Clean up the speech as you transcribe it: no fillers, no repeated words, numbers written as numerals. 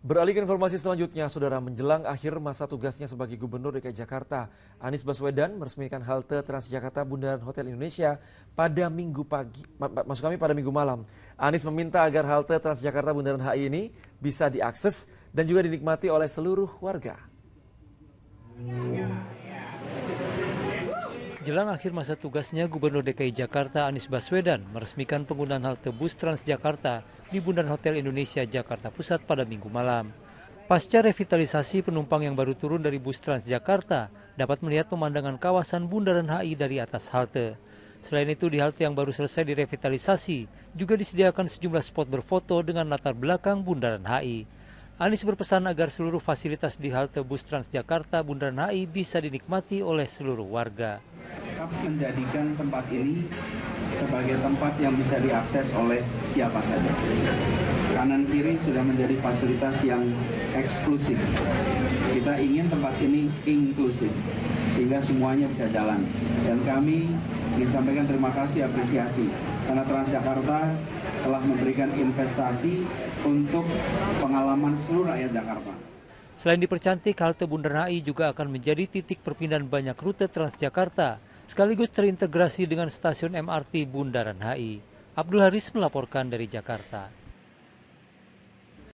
Beralih ke informasi selanjutnya, Saudara, menjelang akhir masa tugasnya sebagai Gubernur DKI Jakarta, Anies Baswedan meresmikan halte Transjakarta Bundaran Hotel Indonesia pada Minggu malam. Anies meminta agar halte Transjakarta Bundaran HI ini bisa diakses dan juga dinikmati oleh seluruh warga. Jelang akhir masa tugasnya, Gubernur DKI Jakarta Anies Baswedan meresmikan penggunaan halte bus Transjakarta di Bundaran Hotel Indonesia, Jakarta Pusat pada Minggu malam. Pasca revitalisasi, penumpang yang baru turun dari bus Transjakarta dapat melihat pemandangan kawasan Bundaran HI dari atas halte. Selain itu, di halte yang baru selesai direvitalisasi, juga disediakan sejumlah spot berfoto dengan latar belakang Bundaran HI. Anies berpesan agar seluruh fasilitas di halte bus Transjakarta Bundaran HI bisa dinikmati oleh seluruh warga. Menjadikan tempat ini sebagai tempat yang bisa diakses oleh siapa saja. Kanan kiri sudah menjadi fasilitas yang eksklusif. Kita ingin tempat ini inklusif sehingga semuanya bisa jalan. Dan kami ingin sampaikan terima kasih, apresiasi karena Transjakarta telah memberikan investasi untuk pengalaman seluruh rakyat Jakarta. Selain dipercantik, halte Bundaran HI juga akan menjadi titik perpindahan banyak rute Transjakarta, sekaligus terintegrasi dengan stasiun MRT Bundaran HI. Abdul Haris melaporkan dari Jakarta.